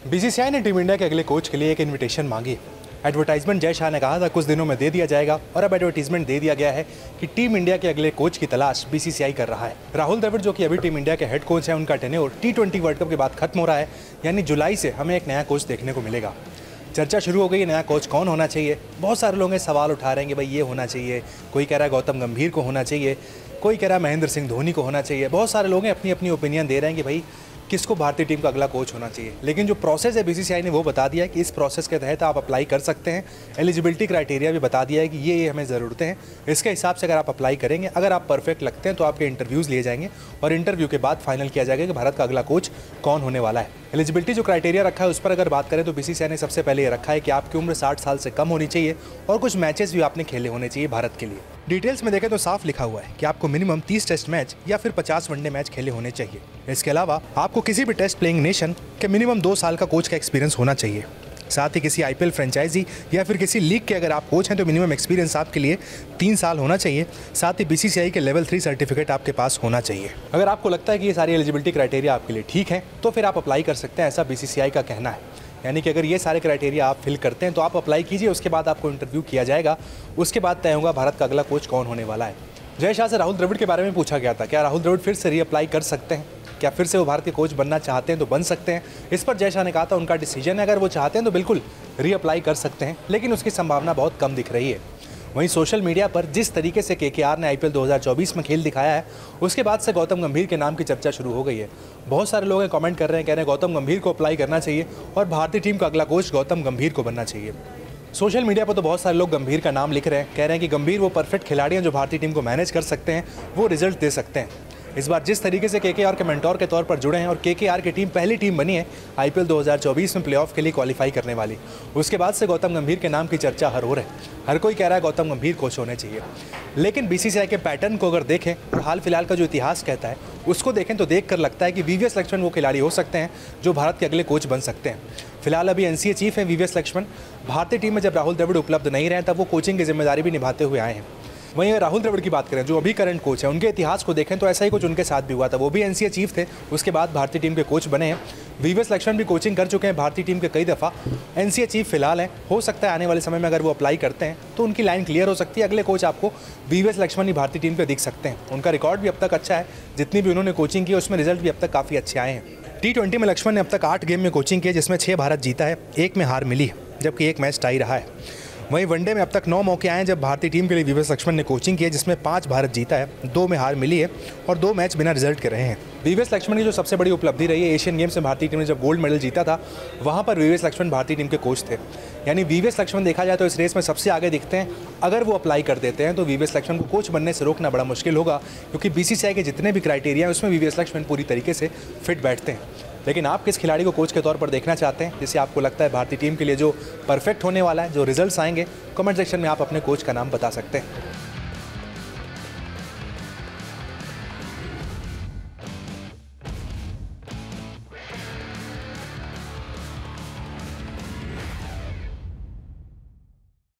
BCCI ने team India के अगले कोच के लिए एक इनविटेशन मांगी। एडवर्टाइजमेंट जय शाह ने कहा था कुछ दिनों में दे दिया जाएगा और अब एडवर्टाइजमेंट दे दिया गया है कि टीम इंडिया के अगले कोच की तलाश बीसीसीआई कर रहा है। राहुल द्रविड़ जो कि अभी टीम इंडिया के हेड कोच हैं, उनका टेन्योर T20 वर्ल्ड कप के बाद खत्म हो रहा है, यानी जुलाई से हमें एक नया कोच देखने को मिलेगा। चर्चा शुरू हो गई है नया कोच कौन होना चाहिए। बहुत सारे लोग सवाल उठा रहे हैं कि भाई ये होना चाहिए, कोई कह रहा है गौतम गंभीर को होना चाहिए, कोई कह रहा है महेंद्र सिंह धोनी को होना चाहिए। बहुत सारे लोग अपनी अपनी ओपिनियन दे रहे हैं कि भाई किसको भारतीय टीम का अगला कोच होना चाहिए। लेकिन जो प्रोसेस है बीसीसीआई ने वो बता दिया है कि इस प्रोसेस के तहत आप अप्लाई कर सकते हैं। एलिजिबिलिटी क्राइटेरिया भी बता दिया है कि ये हमें ज़रूरतें हैं, इसके हिसाब से अगर आप अप्लाई करेंगे, अगर आप परफेक्ट लगते हैं तो आपके इंटरव्यूज़ लिए जाएंगे और इंटरव्यू के बाद फाइनल किया जाएगा कि भारत का अगला कोच कौन होने वाला है। एलिजिबिलिटी जो क्राइटेरिया रखा है उस पर अगर बात करें तो बीसीसीआई ने सबसे पहले ये रखा है कि आपकी उम्र 60 साल से कम होनी चाहिए और कुछ मैचेस भी आपने खेले होने चाहिए भारत के लिए। डिटेल्स में देखें तो साफ लिखा हुआ है कि आपको मिनिमम 30 टेस्ट मैच या फिर 50 वनडे मैच खेले होने चाहिए। इसके अलावा आपको किसी भी टेस्ट प्लेइंग नेशन के मिनिमम 2 साल का कोच का एक्सपीरियंस होना चाहिए। साथ ही किसी आईपीएल फ्रेंचाइजी या फिर किसी लीग के अगर आप कोच हैं तो मिनिमम एक्सपीरियंस आपके लिए 3 साल होना चाहिए। साथ ही बीसीसीआई के लेवल 3 सर्टिफिकेट आपके पास होना चाहिए। अगर आपको लगता है कि ये सारी एलिजिबिलिटी क्राइटेरिया आपके लिए ठीक है तो फिर आप अप्लाई कर सकते हैं, ऐसा बीसीसीआई का कहना है। यानी कि अगर ये सारे क्राइटेरिया आप फिल करते हैं तो आप अप्लाई कीजिए, उसके बाद आपको इंटरव्यू किया जाएगा, उसके बाद तय होगा भारत का अगला कोच कौन होने वाला है। जय शाह से राहुल द्रविड़ के बारे में पूछा गया था, क्या राहुल द्रविड़ फिर से रीअप्लाई कर सकते हैं, क्या फिर से वो भारत के कोच बनना चाहते हैं तो बन सकते हैं। इस पर जय शाह ने कहा था उनका डिसीजन है, अगर वो चाहते हैं तो बिल्कुल रीअप्लाई कर सकते हैं, लेकिन उसकी संभावना बहुत कम दिख रही है। वहीं सोशल मीडिया पर जिस तरीके से केकेआर ने आईपीएल 2024 में खेल दिखाया है, उसके बाद से गौतम गंभीर के नाम की चर्चा शुरू हो गई है। बहुत सारे लोग कमेंट कर रहे हैं, कह रहे हैं गौतम गंभीर को अप्लाई करना चाहिए और भारतीय टीम का अगला कोच गौतम गंभीर को बनना चाहिए। सोशल मीडिया पर तो बहुत सारे लोग गंभीर का नाम लिख रहे हैं, कह रहे हैं कि गंभीर वो परफेक्ट खिलाड़ी हैं जो भारतीय टीम को मैनेज कर सकते हैं, वो रिजल्ट दे सकते हैं। इस बार जिस तरीके से केकेआर के मेंटोर के तौर पर जुड़े हैं और केकेआर की टीम पहली टीम बनी है आईपीएल 2024 में प्लेऑफ के लिए क्वालिफाई करने वाली, उसके बाद से गौतम गंभीर के नाम की चर्चा हर ओर है। हर कोई कह रहा है गौतम गंभीर कोच होने चाहिए। लेकिन बीसीसीआई के पैटर्न को अगर देखें और हाल फिलहाल का जो इतिहास कहता है उसको देखें तो देख कर लगता है कि वीवीएस लक्ष्मण वो खिलाड़ी हो सकते हैं जो भारत के अगले कोच बन सकते हैं। फिलहाल अभी एनसीए चीफ हैं वीवीएस लक्ष्मण। भारतीय टीम में जब राहुल द्रविड़ उपलब्ध नहीं रहे तब वो कोचिंग की जिम्मेदारी भी निभाते हुए आए हैं। वहीं अगर राहुल द्रविड़ की बात करें जो अभी करंट कोच है, उनके इतिहास को देखें तो ऐसा ही कुछ उनके साथ भी हुआ था। वो भी एनसीए चीफ थे, उसके बाद भारतीय टीम के कोच बने हैं। वीवीएस लक्ष्मण भी कोचिंग कर चुके हैं भारतीय टीम के कई दफ़ा, एनसीए चीफ फिलहाल हैं। हो सकता है आने वाले समय में अगर वो अप्लाई करते हैं तो उनकी लाइन क्लियर हो सकती है, अगले कोच आपको वीवीएस लक्ष्मण ही भारतीय टीम पर दिख सकते हैं। उनका रिकॉर्ड भी अब तक अच्छा है, जितनी भी उन्होंने कोचिंग की उसमें रिजल्ट भी अब तक काफ़ी अच्छे आए हैं। T20 में लक्ष्मण ने अब तक 8 गेम में कोचिंग की है, जिसमें 6 भारत जीता है, 1 में हार मिली, जबकि 1 मैच टाई रहा है। वहीं वनडे में अब तक 9 मौके आए हैं जब भारतीय टीम के लिए वीवीएस लक्ष्मण ने कोचिंग की है, जिसमें 5 भारत जीता है, 2 में हार मिली है और 2 मैच बिना रिजल्ट के रहे हैं। वीवीएस लक्ष्मण की जो सबसे बड़ी उपलब्धि रही है, एशियन गेम्स में भारतीय टीम ने जब गोल्ड मेडल जीता था, वहाँ पर वीवीएस लक्ष्मण भारतीय टीम के कोच थे। यानी वीवीएस लक्ष्मण देखा जाए तो इस रेस में सबसे आगे दिखते हैं। अगर वो अप्लाई कर देते हैं तो वीवीएस लक्ष्मण को कोच बनने से रोकना बड़ा मुश्किल होगा, क्योंकि बीसीसीआई के जितने भी क्राइटेरिया हैं उसमें वीवीएस लक्ष्मण पूरी तरीके से फिट बैठते हैं। लेकिन आप किस खिलाड़ी को कोच के तौर पर देखना चाहते हैं, जिसे आपको लगता है भारतीय टीम के लिए जो परफेक्ट होने वाला है, जो रिजल्ट्स आएंगे, कमेंट सेक्शन में आप अपने कोच का नाम बता सकते हैं।